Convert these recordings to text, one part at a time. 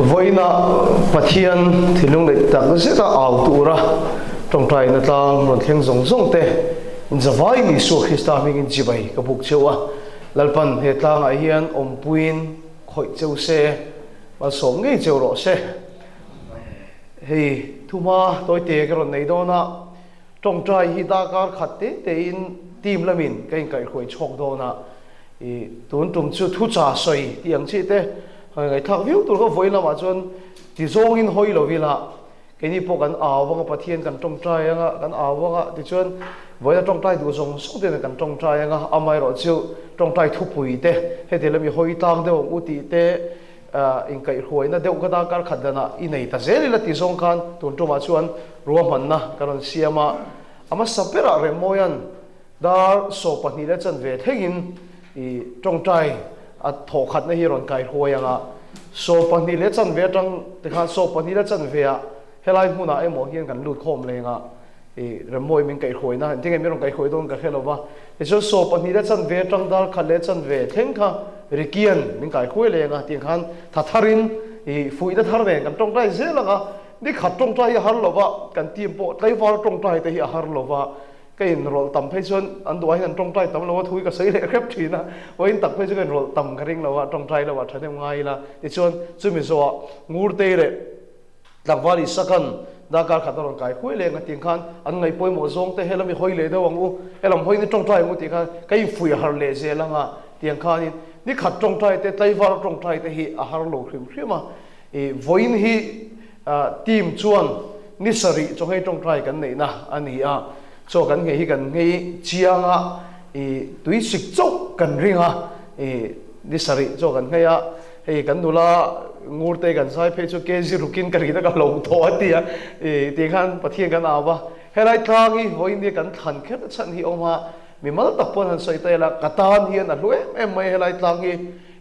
với na phát hiện thì lúc này ta có sẽ ta ảo tu ra trong trái na ta muốn khen giống giống te giờ vai ni số Christa mình chỉ vậy cái bục châu à lalpan hệ ta ngài hiền puin khỏi châu xe và số ngay châu rõ xe thì thu ma tôi tê cái này đó na trong trái hi ta cả khát tế in tìm là mình cái khỏi chọc đó na thì tuần trung chưa thu trả soi tiếng chi te ngày thằng viu tôi có với là mà chọn thì zong in hoi lo vila cái này bộกันảo vang phát hiệnกันtrong trái angaกันảo vang thì chọn với là trong trái đủ zong số tiềnกันtrong trái anga amai rồi chiu trong trái thu bụi te hay thì là mình hoi tang de u ti te in kai hoi na de ukata kar khadana in nei ta zeli la ti zong khan tun to ma chuan ruam han na karon siama ama sapera re moyan dar so pani le chan ve thegin i trong trái thọ khát này hiron kai hoi anga so pani le chan ve tang te kha so pani le chan ve a helai huna emo hian kan lut khom lenga remoi min kai hoi na tinga mi rong kai hoi don ka khelova so so pani le chan ve tang dar khale chan ve theng kha rikian min kai hoi lenga ting khan thatharin fui da thar ve kan tong tai zelanga ni khat tong tai har lova kan tim po tlai war tong tai te hi har lova cái rol tầm phê xuân anh đuổi anh trong trai tầm lâu thui cái sấy lệ khép thì na với anh tập phê xuân rol tầm cái riêng lâu trong trai lâu thay thêm ngay là thì xuân xuân mình so ngủ tê đấy đặc vali second đã cả khát rồi cái khuấy lên cái tiếng khan anh ngày bôi mồ zong tê hay là mình hoi lệ đâu anh u hay là hoiในtrong trai ngủ tiếng khan cái phùi har lệ gì là ngà tiếng khan ní khát trong trai tê tay vào trong trai tê hi har lâu khìm khìm mà với hi team chuan ní sari trong hay trong trai cái này na anh hi so kan nge hi kan nge chianga tui sik chok kan ringa ni sari so kan nge ya he kan dula ngurte kan sai phe chu ke ji rukin kari da ka lo tho atia ti khan pathian kan awa helai thangi voin kan than khet chan hi oma mi mal ta pon han soi ta la katan hian a lue em mai helai thangi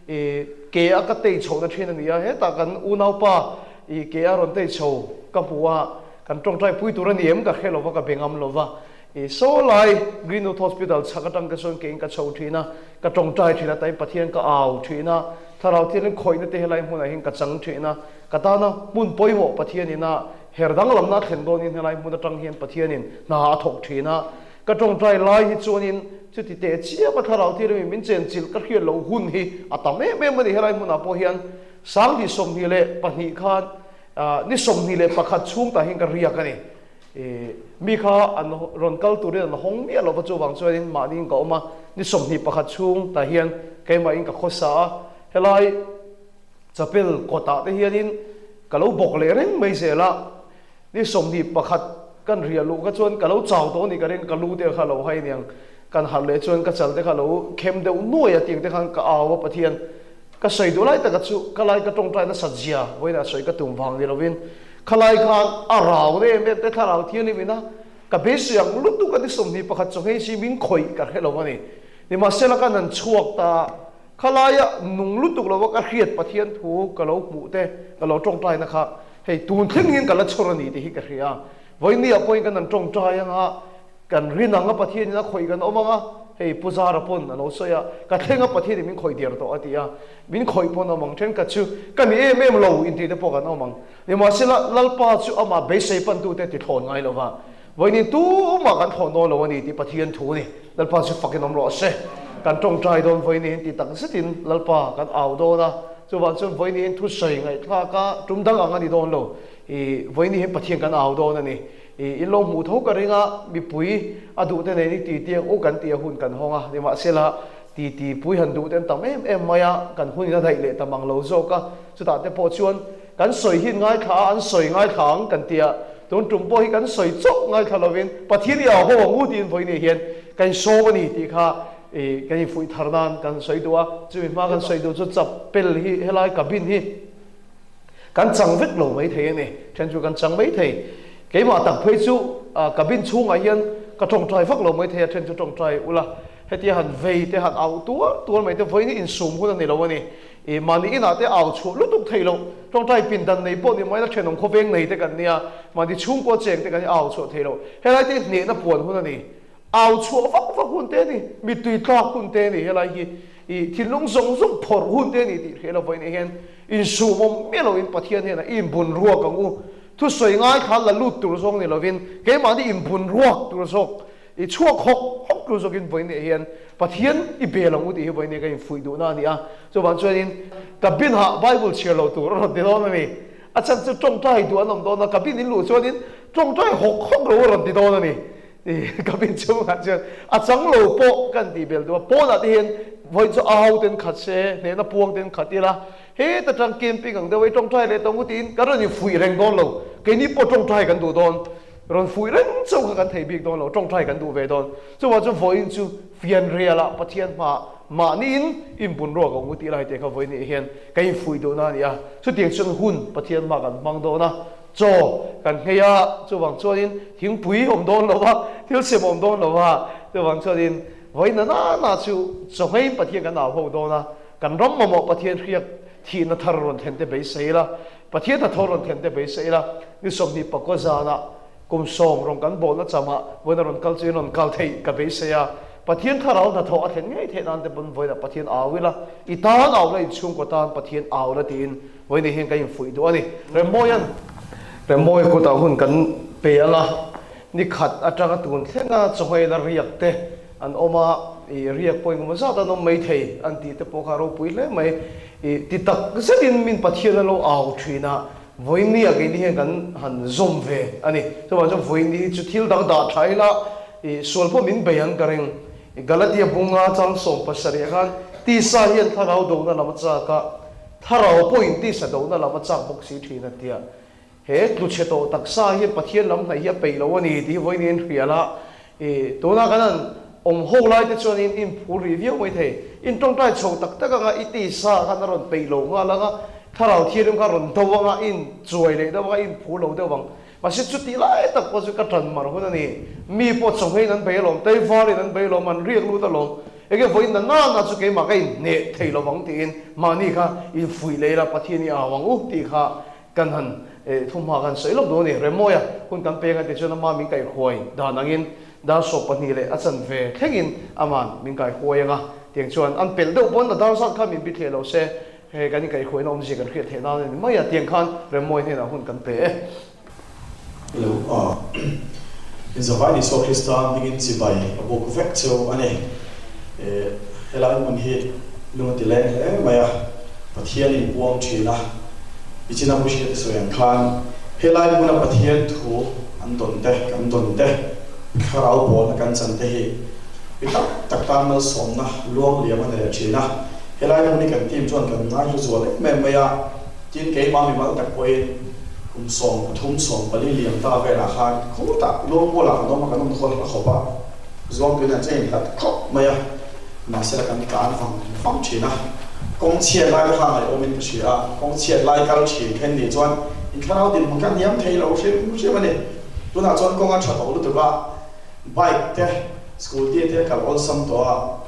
ke a ka te chho na thina ni ya he ta kan unau pa ke a ron te chho ka puwa kan tong trai pui turan yem ka khelo ka bengam lova so lai Greenwood Hospital sakatang ka son ke ka chho thina ka tong trai thina tai pathian ka au thina tharau tin khoi na te helai huna hin ka chang thina ka ta na mun poimo pathian ina herdang lamna thlen don in helai mun tang hian pathian in na thok thina ka tong trai lai hi chuanin chuti te chia pa tharau tin min chen chil ka khian lo hun hi atame me mani helai mun a po hian sang di som hi le pani khan ni som ni le pakhat chung ta hin ka ria ka ni mi kha an ronkal turin an hong mi lo chu wang chuan ma ding ko ma ni som ni pakhat chung ta hian ke ma in ka khosa helai chapel kota te hian in ka lo bok le reng mai zela ni som ni pakhat kan ria lu ka chuan ka lo chaw to ni ka reng ka lu te kha lo hai niang kan har le chuan ka chal te kha lo khem de noi a ting te khan ka awa pathian ka soi do lai ta ka chu ka lai ka tong trai na sajia voina soi ka tum wang ni lovin khalai khan arau re me te tharau thiani mina ka besiang lutu ka ni som ni pakhat chong hei si min khoi ka khelo mani ni ma sela kan an chuak ta khalaya nung lutuk lo ka khiat pathian thu ka lo mu te ka lo tong trai na kha hei tun thing hin ka la chorani te hi ka khia voini a point kan an tong trai anga kan rinanga pathian na khoi kan omanga hei puzara pon an osoya ka thenga pathian min khoi dir to atia min khoi pon amang then ka chu kan em lo in ti te po kan omang ni ma sela lalpa chu ama be sei pan tu te ti thon ngai lova voini tu ma kan thon no lo ni ti pathian thu ni lalpa chu fakin om ro se kan tong trai don voini ti tak sitin lalpa kan au do na chu wan chu voini thu sei ngai thla ka tum dang anga ni don lo voini he pathian kan au do na ni ilong mu tho ka ringa mi pui adu te nei ni ti tiang o kan ti hun kan honga ni ma sela ti pui han du ten tam em maya kan hun na dai le tamang lo zo ka chu ta te po chuan kan soi hin ngai kha an soi ngai khang kan tia ton tum po hi kan soi chok ngai kha lovin pathian ya ho ngu tin voi ni hian kan so ni ti kha kan fui tharnan kan soi duwa chu ma kan soi du chu chap pel hi helai ka bin hi kan chang vek lo mai the ni chen chu kan chang mai thei cái mà tập phê chú cả bên chú ngài yên cả trồng trái phát lộ mới thấy trên chú trồng trái ula hết thì hẳn về thì hẳn ảo tua mấy cái với những sum của này lâu này mà ní nào thì ảo chú lúc lúc thấy lâu trồng trái bình đẳng này bọn này mấy cái chuyện ông khâu veng này thì cái này mà đi chung qua chuyện thì cái ảo chú thấy lâu hết lại thì nè nó buồn của này ảo chú phát hun thế này bị tùy ta hun thế này hết lại thì lung rong phở hun thế này thì hết là với này hiện in su mom melo in pathian he na in bun ruak ang u thu soi ngai khal la lut tur song ni lovin ke ma di in bun ruak tur sok i chuak hok hok tur sok in voin hian pathian i belang u ti hi voin ka in fui du na ni a so ban chuanin ka bin ha bible share lo tur ro ti do na ni a chan chu tong tai du anom do na ka bin in lu chuanin tong tai hok hok ro ro ti do na ni ka bin chu ha chu a chang lo po kan ti bel do po na ti hian voi chu au ten khat se ne na puang ten khatila he ta tang camping ang dawai tong thai le tong utin ka ron fui reng don lo ke ni po tong thai kan du don ron fui reng chau ka kan thei bik don lo tong thai kan du ve don chu wa chu voi chu fian reala pathian ma nin in bun ro ka uti lai te ka voi ni hian kai fui do na nia chu tiang chung hun pathian ma kan mang do na cho kan ngeya chu wang chuanin thing pui om don lo wa thil sem om don lo wa chu wang chuanin voi na chu chongai pathian kan au ho do na kan rom mo pathian riak thi na thar ron thente be seila pathian tha thoron thente be seila ni som ni pako zana kum som rong kan bol na chama voina ron kal chin ron kal thei ka be seya pathian tharau na tho a then ngai the nan te bun voina pathian awila i tan aw la chung ko tan pathian aw la tin voina hen kai fui do ani remoy ko ta hun kan pe ala ni khat atanga tun thenga chhoi la riak te an oma i riak point mo za ta no mai thei an ti te po kharo pui le mai i ti tak zedin min pathian lo aw thina voini a ge ni kan han zom ve ani to wa jo voini chu thil da thaila i solpo min bayan kareng i galatia bunga chang som pasari khan ti sa hian tharau do na lama cha ka tharau point ti sa do na lama cha bok si thina tia he tu che to tak sa hi pathian lam na hi pe lo ani ti voini en riala e to na kanan om ho lai te chon in full review mai the in tong tai chho tak tak nga iti sa kan ron pe lo nga la nga tharau thirim ka ron to nga in chuai le da in full lo de wang ma se chu ti lai tak ko chu ka tran mar ho ni mi po chong hei nan pe lom tai fa le nan pe lom man riek lu ta lom ege voin na chu ke ma kai ne thei lo wang tin ma ni kha in fui le la pathian ni awang u ti kha kan han thum ha kan sei lo do ni remoya kun kan pe nga te chona ma mi kai khoi da nangin da so pani le achan ve thengin aman min kai khoyanga tiang chuan an pel do bon da dar sat kha min bi the lo se he kan kai khoi nom ji kan khriat the na ni mai ya tiang khan remoi ne na hun kan pe hello in the vai so Christian begin si bai abo ko vek cho ane helai mun hi lu ti le maya pathian in buang thina ichina mu shi so yang khan helai mun pathian thu an don te kharau bo na kan chan te hi pitak taktan mal som na luang liam an le thina helai mun ni kan tim chuan kan ngai zo le me maya tin ke ma mi mal tak poi kum som thum som pali liam ta ve la khan khu ta luang bo la no ma kan khol la khopa zong ke na chen tat khop maya na se la kan kan fam thina kong chiat lai ka ngai omin ka sia kong chiat lai kal thi khen ni chuan in kharau din man kan niam thei lo se mani tu na chuan kong a tha to lu tu ba bike te scooty te kal ol sam to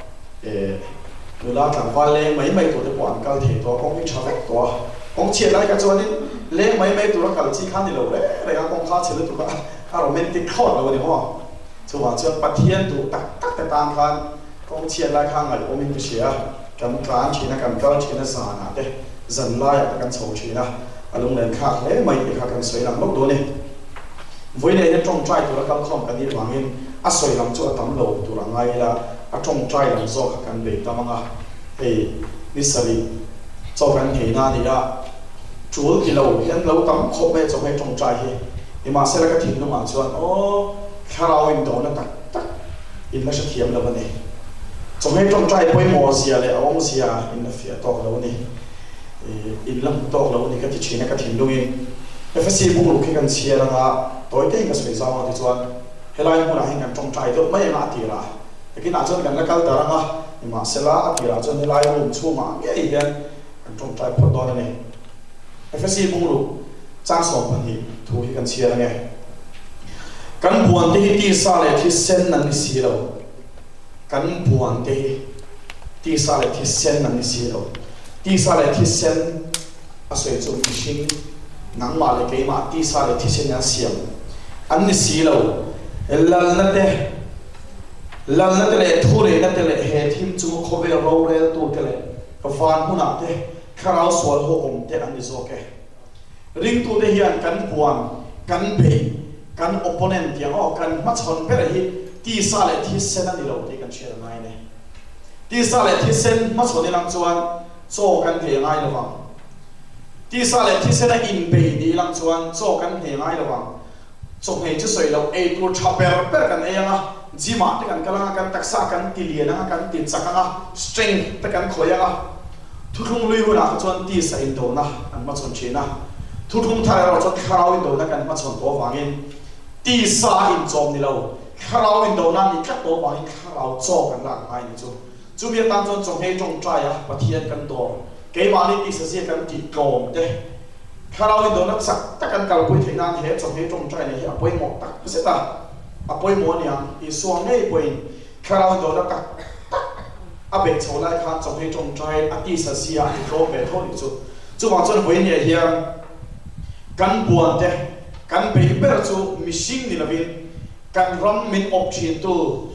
nula tlang va le mai to te pon kal the to kong hi traffic to kong chiat lai ka chuan in le mai tu ra kal chi khan ni lo le re ka kong kha chhe tu ba a romantic thought lo ni ho chu wa chuan pathian tu tak te tan khan kong chiat lai kha ngai omin ka sia kan tlan thina kan kal thina sa na te zan lai kan chho thina alung len kha le mai te kha kan soi lam lo do ni voi ne trong trai tu la kal khom kan ni wangin a soi lam chu atam lo tu ra ngai la a trong trai lam zo kha kan be tamanga ei ni sari zo kan thei na ni ya chul ki lo yan lo tam kho me zo me trong trai hi ni ma se la ka thin no ma chuan o kharau in do na tak in la sha thiam lo ni zo me trong trai poi mo sia le awong sia in la fia tok lo ni in lam tok lo ni ka ti china ka thin lo in FSC bung lu khi kan chia la nga toy te ka soi zawa ti chuan helai mu na hin kan trong trai to mai nga ti la lekin a chuan kan la kal ta nga ni ma sela a ti la chuan helai room chu ma nge i hian kan trong trai phot do ni FSC bung lu chang so pan hi thu hi kan chia la nge kan buan te ti sa le thi sen nan ni si lo kan buan te ti sa le thi sen nan ni si lo ti sa le thi sen a soi chu machine nang ma le ke ma ti sa le thi sen ya siam an ni si lo lal na te le thu re na te le he thim chu kho be ro re tu te le ka van hu na te kharau sual ho om te an zo ke ring tu de hian kan buan kan be kan opponent yang o kan ma chon per hi ti sa le thi sen ani lo te kan share nai ne ti sa le thi sen ma chon ni lang chuan so kan the ngai lo wang ti sa le thi sen a in be ni lang chuan so kan the ngai lo wang so hei chu soi lo e tu chaper per kan e anga jima te kan kala kan taksa kan ti lian kan ti chakanga strength te kan khoya thu thung lui hu na chuan ti sa in do na an ma chon china thu thung thai ro chuan kharau in do na kan ma chon to wangin ti sa in chom ni lo kharau in do na ni khat to wangin kharau cho kan la ai ni chu bia tan chuan chong hei chong trai a pathian kan do ke ma ni ti sa sia kan ti kom te kharau in do na sak ta kan kal pui thei na ni he chong hei chong trai ni a poi mo tak se ta a poi mo ni ang i suang nei poi kharau in do na tak a be chho lai khan chong hei chong trai a ti sa sia i ko be tho ni chu ma chuan voi ni hiam kan buan te kan be ber chu mishing ni lavin kan ram min op chin tu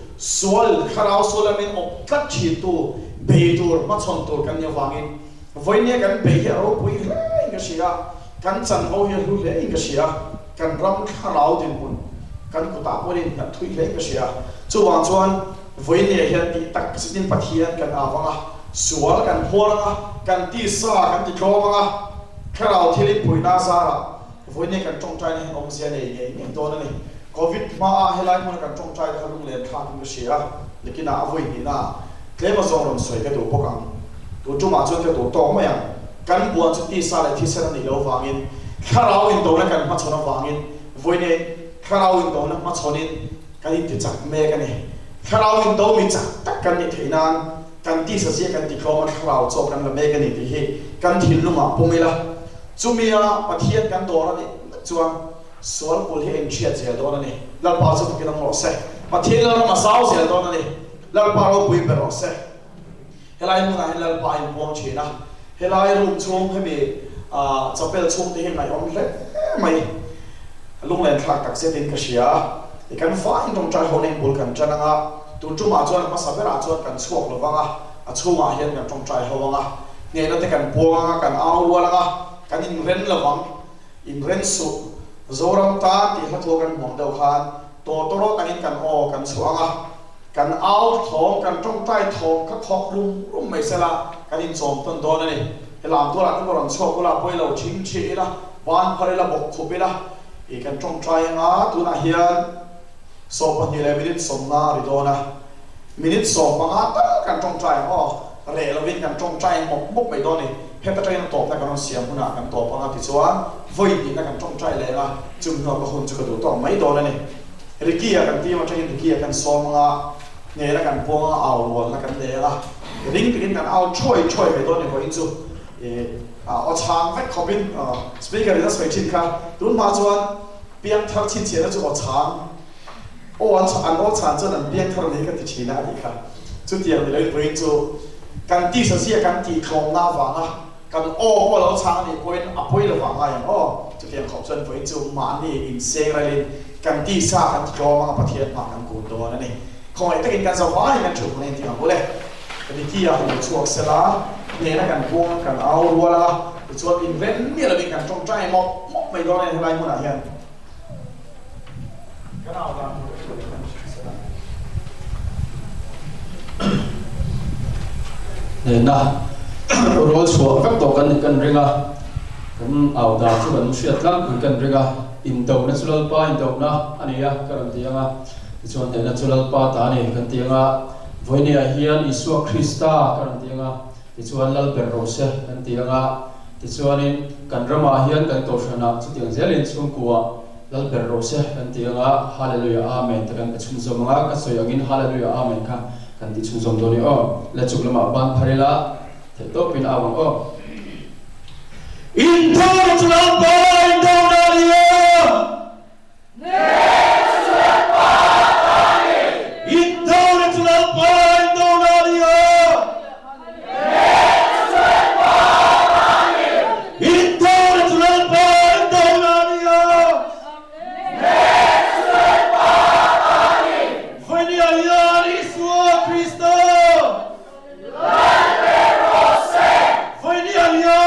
sual kharau sual min op kat chin tu be tur ma chon tur kan ya wangin voi ni kan be hi ro pui le nga sia kan chan ho hi lu le nga sia kan ram kharau din bun kan ku ta porin na thui le nga sia chu wang chuan voi ni hian ti tak sitin pathian kan awanga sual kan horanga kan ti sa kan ti khawanga kharau thili pui na sara voi ni kan tong trai ni om sia nei nei ning to na ni covid ma a helai mon kan tong trai khalung le tha king sia lekin a voi ni na klema zong ron soi ka do pokang to chu ma chu ke to to ma yang kan buan chu ti sa le thi sa ni lo wangin kharau in do na kan ma chona wangin voi ni kharau in do na ma chonin kan ti chak me ka ni kharau in do mi chak tak kan ni theinan kan ti sa sia kan ti khom kharau cho kan la me ka ni ti hi kan thil lunga pumila chumia pathian kan do na ni chuan sual pul hi en chia che do na ni lal pa chu ki dang lo se pathian la ma sao se do na ni lal pa ro pui ber lo se helai mu na helal pa in pom china helai rum chung he me a chapel chung te ngai om le mai lung len thak tak se tin ka sia e kan fa in dong trai ho nei bul kan chananga tu chu ma chuan ma sabera chuan kan chuak lo wanga a chunga hian kan tong trai ho wanga nge na te kan puanga kan au wala kan in ren lawang in ren su zoram ta ti hatho kan mom dau khan to ro tangin kan o kan chuanga kan au thong kan tong tai thong ka khok rum mai sela kan in chom ton do na ni helam to la ko ron chok la poi lo chim chi la wan phare la bok khupila e kan tong trai nga tu na hian so pa ni le minute som na ri do na minute so pa nga ta kan tong trai o re lo vin kan tong trai mok mai do ni heta train to ta kan siam huna kan to pa nga ti chuan voi ni na kan tong trai le nga chum no ka hun chu ka do to mai do na ni rikia kan ti ma train rikia kan som nga ne la kan po nga au lo la kan le la ring tin kan au choi mai do ni ko in chu e a chang vai khobin speaker is swai chin kha tun ma chuan piang thar chin che la chu o chang o an chan chuan an piang thar ni ka ti china ni kha chu tiang ni le point chu kan ti sa sia kan ti khom na wa nga kan o ko lo chang ni point a point lo wa nga yang o chu tiang khom chuan point chu ma ni in se ra lin kan ti sa kan ti khom ma pathian ma kan ku do na ni khom ai takin kan sa wa ni kan chu ni ti ma bole kan ti ya ho chuak se la ne na kan puang kan au wala chuan in ven mi la bin kan tong trai mok mai do na lai mu na hian kan au la na rol so ka to kan ringa kan au da chu kan shiat lang kan ringa in do na sulal pa in do na ania kan tianga chuan na sulal pa ta ni kan tianga voinia hian isua krista kan tianga chuan lal ber ro se kan tianga chuanin kan rama hian kan to shana chu tiang zelin chung kuwa lal ber ro se kan tianga hallelujah amen ta kan chum zomanga ka soyangin hallelujah amen ka kan ti chung zom do ni o la chuk lama ban pharela the to pin awang o in to la boy do na ria Cristo! Voy ni a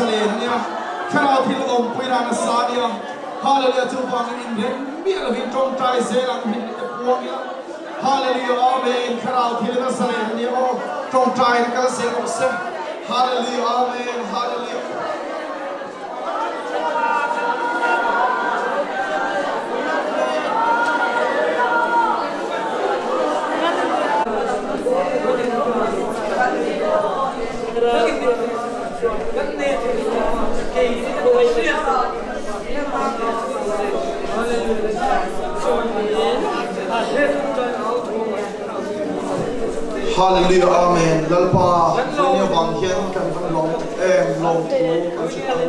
salen nia khara thil om puirana sa nia hallelujah chu wang in rem mi lo hin tong tai zelang min te puang nia hallelujah amen khara thil na salen nia o tong tai ka se ko se hallelujah amen hallelujah Hallelujah, amen. Lalpa, dunia bangkian kan long long tu kan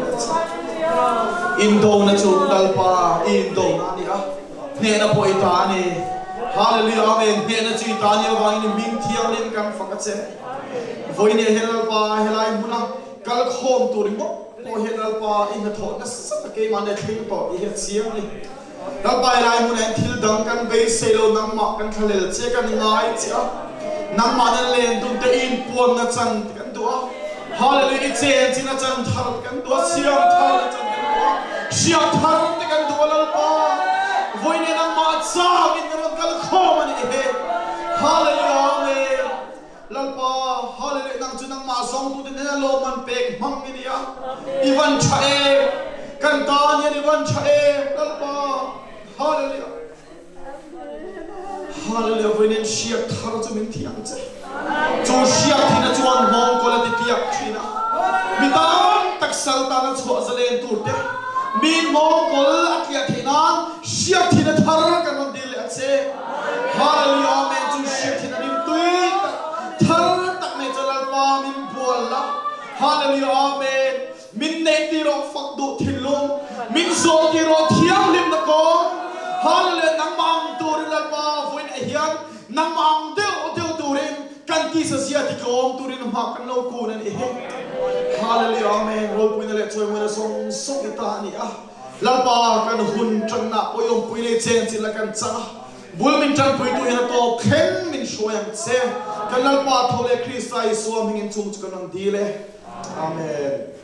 Indo na chu lalpa, Indo ni ah. Ne na po itani. Hallelujah, amen. Ne na chu itani awang ni ming thiang len kan fakatse. Voi ne helalpa helai muna kal khom turimo. O helalpa in na thon na sa ke man na thing to I het siam ni. Lalpa helai muna thil dang kan be selo nang ma kan khalel che kan ngai chia. Nang manan len dun te in puan na chan kan dua hallelujah chen chin na chan thar kan dua siam thar na chan kan dua siam thar te kan dua lalpa voi ne nang ma cha in ron kal khom ani he hallelujah amen lalpa hallelujah nang chu nang ma song tu te na lo man pek mang ni ya iwan chae kan ta ni iwan chae lalpa hallelujah hallelujah when siap thar chu min thiang che chu siap thina chuan hong ko la ti tiak thina mi tam tak sal ta na chho zalen tur te min mong ko la kia thina siap thina thar kan mon dil a che hallelujah amen chu siap thina nim tui thar tak me chalal pa min bol la hallelujah amen min nei ti ro fak du thilum min zo ti ro thiam lim na ko hallelujah nang mang tur la pa voin hian nang mang deu turin kan ti sa sia ti kom turin ma kan lo ku nan he hallelujah amen rol puin le choi mo song song ta ni a la pa kan hun tang na po yom puin le chen chi la kan cha bul min tang pui tu ya to khen min shoyam che kan la pa thole Christ ai so ming in chung kan di le amen